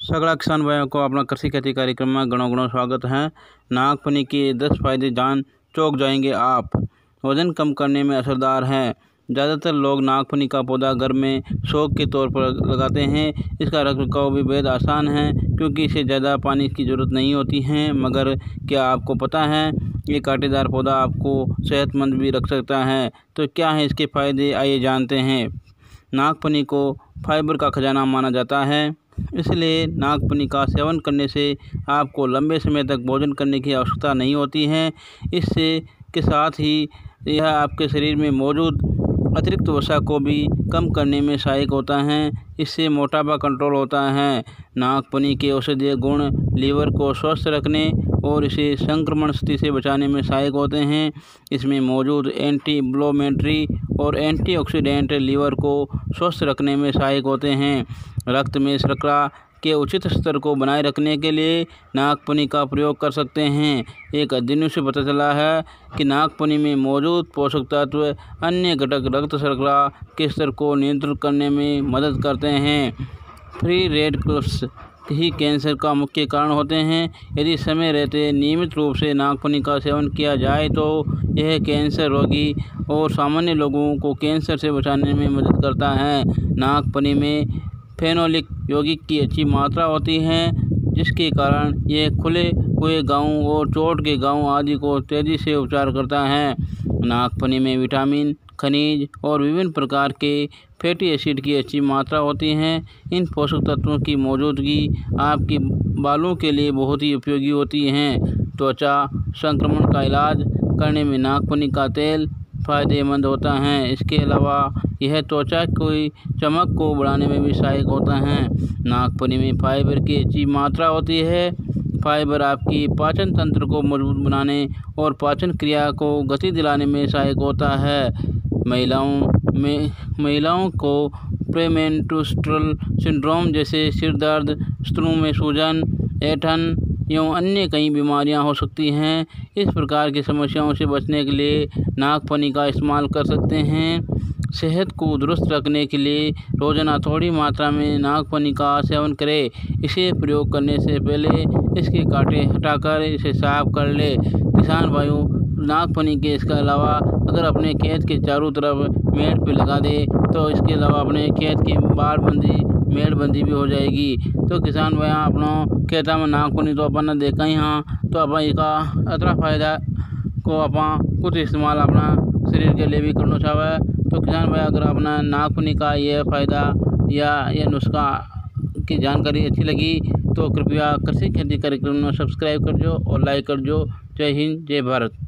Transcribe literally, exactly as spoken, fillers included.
सगड़ा किसान भाइयों को अपना कृषि खेती कार्यक्रम में गणों गणों स्वागत है। नागफनी के दस फायदे जान चौंक जाएंगे आप। वजन कम करने में असरदार है। ज़्यादातर लोग नागफनी का पौधा घर में शौक के तौर पर लगाते हैं। इसका रखरखाव भी बेहद आसान है क्योंकि इसे ज़्यादा पानी की ज़रूरत नहीं होती है। मगर क्या आपको पता है ये कांटेदार पौधा आपको सेहतमंद भी रख सकता है। तो क्या है इसके फ़ायदे, आइए जानते हैं। नागफनी को फाइबर का खजाना माना जाता है, इसलिए नागफनी का सेवन करने से आपको लंबे समय तक भोजन करने की आवश्यकता नहीं होती है। इससे के साथ ही यह आपके शरीर में मौजूद अतिरिक्त वसा को भी कम करने में सहायक होता है। इससे मोटापा कंट्रोल होता है। नागफनी के औषधीय गुण लीवर को स्वस्थ रखने और इसे संक्रमण स्थिति से बचाने में सहायक होते हैं। इसमें मौजूद एंटी इन्फ्लेमेटरी और एंटीऑक्सीडेंट लीवर को स्वस्थ रखने में सहायक होते हैं। रक्त में शर्करा के उचित स्तर को बनाए रखने के लिए नागफनी का प्रयोग कर सकते हैं। एक अध्ययन से पता चला है कि नागफनी में मौजूद पोषक तत्व अन्य घटक रक्त शर्करा के स्तर को नियंत्रित करने में मदद करते हैं। फ्री रेडिकल्स ही कैंसर का मुख्य कारण होते हैं। यदि समय रहते नियमित रूप से नागफनी का सेवन किया जाए तो यह कैंसर रोगी और सामान्य लोगों को कैंसर से बचाने में मदद करता है। नागफनी में फेनोलिक यौगिक की अच्छी मात्रा होती है, जिसके कारण यह खुले हुए घावों और चोट के घावों आदि को तेज़ी से उपचार करता है। नागफनी में विटामिन, खनिज और विभिन्न प्रकार के फैटी एसिड की अच्छी मात्रा होती है। इन पोषक तत्वों की मौजूदगी आपकी बालों के लिए बहुत ही उपयोगी होती है। त्वचा संक्रमण का इलाज करने में नागफनी का तेल फ़ायदेमंद होता है। इसके अलावा यह त्वचा की चमक को बढ़ाने में भी सहायक होता है। नागफनी में फाइबर की अच्छी मात्रा होती है। फाइबर आपकी पाचन तंत्र को मजबूत बनाने और पाचन क्रिया को गति दिलाने में सहायक होता है। महिलाओं में महिलाओं को प्रीमेंस्ट्रुअल सिंड्रोम जैसे सिर दर्द, स्तनों में सूजन, ऐंठन एवं अन्य कई बीमारियां हो सकती हैं। इस प्रकार की समस्याओं से बचने के लिए नागफनी का इस्तेमाल कर सकते हैं। सेहत को दुरुस्त रखने के लिए रोजाना थोड़ी मात्रा में नागफनी का सेवन करें। इसे प्रयोग करने से पहले इसके कांटे हटाकर इसे साफ कर ले। किसान भाइयों, नागफनी के इसके अलावा अगर अपने खेत के चारों तरफ मेड़ पे लगा दे तो इसके अलावा अपने खेत की बाड़बंदी मेड़बंदी भी हो जाएगी। तो किसान भाई अपनों खेता में नागफनी तो अपन देखा ही हाँ, तो अपन इसका अतरा फायदा को अपन कुछ इस्तेमाल अपना शरीर के लिए भी करना चाहे। तो किसान भाई अगर अपना नागफनी का यह फ़ायदा या यह नुस्खा की जानकारी अच्छी लगी तो कृपया कृषि खेती कार्यक्रम में सब्सक्राइब कर दो और लाइक कर दो। जय हिंद, जय भारत।